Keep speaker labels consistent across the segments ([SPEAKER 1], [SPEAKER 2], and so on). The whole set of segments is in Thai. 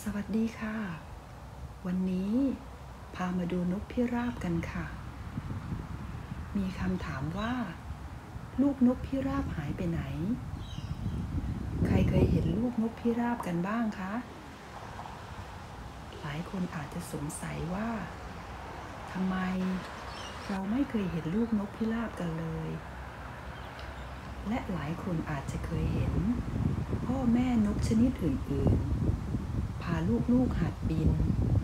[SPEAKER 1] วัสดีค่ะวันนี้พามาดูนกพิราบกันค่ะมีคำถามว่าลูกนกพิราบหายไปไหนใครเคยเห็นลูกนกพิราบกันบ้างคะหลายคนอาจจะสงสัยว่าทำไมเราไม่เคยเห็นลูกนกพิราบกันเลยและหลายคนอาจจะเคยเห็นพ่อแม่นกชนิดอื่นๆพาลูกๆหัดบิน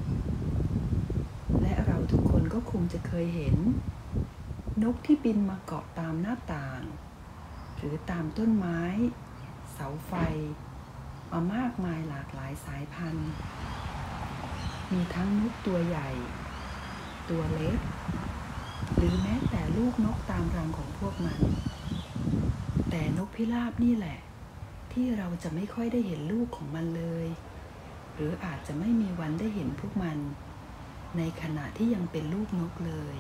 [SPEAKER 1] และเราทุกคนก็คงจะเคยเห็นนกที่บินมาเกาะตามหน้าต่างหรือตามต้นไม้เสาไฟมามากมายหลากหลายสายพันธุ์มีทั้งนกตัวใหญ่ตัวเล็กหรือแม้แต่ลูกนกตามรังของพวกมันแต่นกพิราบนี่แหละที่เราจะไม่ค่อยได้เห็นลูกของมันเลยหรืออาจจะไม่มีวันได้เห็นพวกมันในขณะที่ยังเป็นลูกนกเลย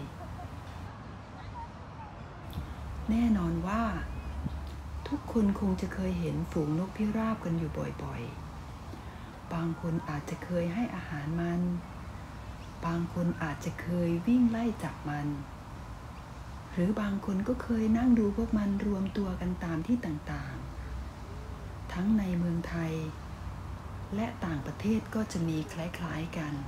[SPEAKER 1] แน่นอนว่าทุกคนคงจะเคยเห็นฝูงนกพิราบกันอยู่บ่อยๆบางคนอาจจะเคยให้อาหารมันบางคนอาจจะเคยวิ่งไล่จับมันหรือบางคนก็เคยนั่งดูพวกมันรวมตัวกันตามที่ต่างๆทั้งในเมืองไทยและต่างประเทศก็จะมีคล้ายๆกัน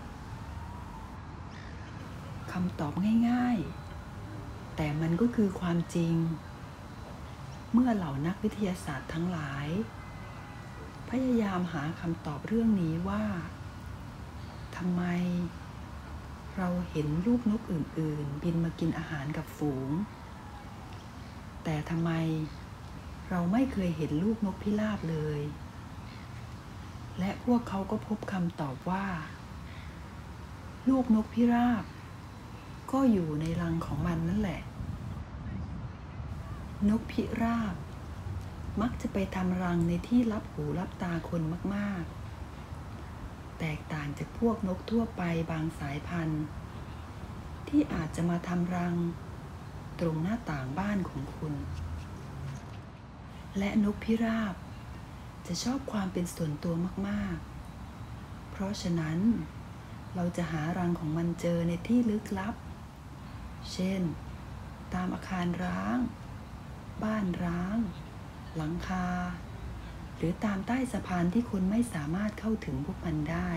[SPEAKER 1] คำตอบง่ายๆแต่มันก็คือความจริงเมื่อเหล่านักวิทยาศาสตร์ทั้งหลายพยายามหาคำตอบเรื่องนี้ว่าทำไมเราเห็นลูกนกอื่นๆบินมากินอาหารกับฝูงแต่ทำไมเราไม่เคยเห็นลูกนกพิราบเลยและพวกเขาก็พบคำตอบว่าลูกนกพิราบก็อยู่ในรังของมันนั่นแหละนกพิราบมักจะไปทำรังในที่ลับหูลับตาคนมากๆแตกต่างจากพวกนกทั่วไปบางสายพันธุ์ที่อาจจะมาทำรังตรงหน้าต่างบ้านของคุณและนกพิราบจะชอบความเป็นส่วนตัวมากๆเพราะฉะนั้นเราจะหารังของมันเจอในที่ลึกลับเช่นตามอาคารร้างบ้านร้างหลังคาหรือตามใต้สะพานที่คุณไม่สามารถเข้าถึงพวกมันได้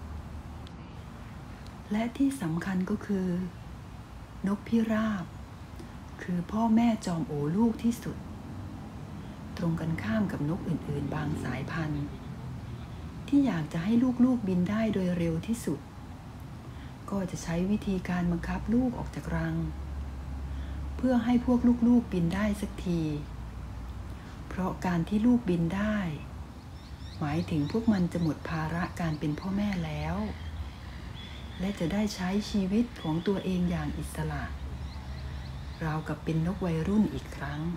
[SPEAKER 1] และที่สำคัญก็คือนกพิราบคือพ่อแม่จอมโอลูกที่สุดตรงกันข้ามกับนกอื่นๆบางสายพันธุ์ที่อยากจะให้ลูกๆบินได้โดยเร็วที่สุดก็จะใช้วิธีการบังคับลูกออกจากรังเพื่อให้พวกลูกๆบินได้สักทีเพราะการที่ลูกบินได้หมายถึงพวกมันจะหมดภาระการเป็นพ่อแม่แล้วและจะได้ใช้ชีวิตของตัวเองอย่างอิสระราวกับเป็นนกวัยรุ่นอีกครั้ง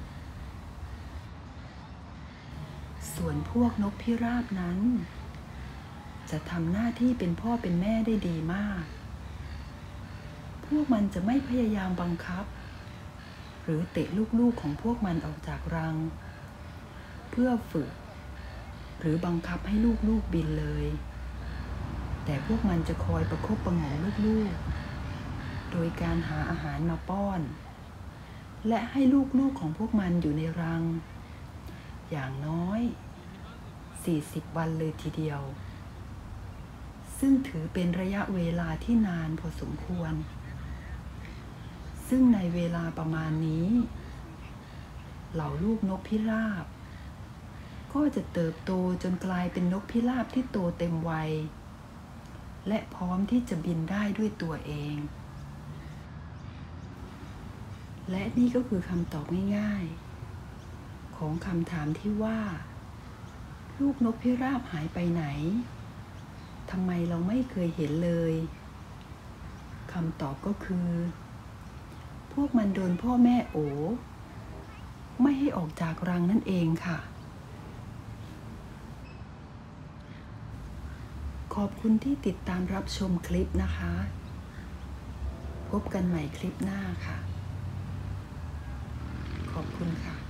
[SPEAKER 1] ส่วนพวกนกพิราบนั้นจะทำหน้าที่เป็นพ่อเป็นแม่ได้ดีมากพวกมันจะไม่พยายามบังคับหรือเตะลูกๆของพวกมันออกจากรังเพื่อฝึกหรือบังคับให้ลูกๆบินเลยแต่พวกมันจะคอยประคบประหงมลูกๆโดยการหาอาหารมาป้อนและให้ลูกๆของพวกมันอยู่ในรังอย่างน้อย40 วันเลยทีเดียวซึ่งถือเป็นระยะเวลาที่นานพอสมควรซึ่งในเวลาประมาณนี้เหล่าลูกนกพิราบก็จะเติบโตจนกลายเป็นนกพิราบที่โตเต็มวัยและพร้อมที่จะบินได้ด้วยตัวเองและนี่ก็คือคำตอบง่ายๆของคำถามที่ว่าลูกนกพิราบหายไปไหนทำไมเราไม่เคยเห็นเลยคำตอบก็คือพวกมันโดนพ่อแม่โอไม่ให้ออกจากรังนั่นเองค่ะขอบคุณที่ติดตามรับชมคลิปนะคะพบกันใหม่คลิปหน้าค่ะขอบคุณค่ะ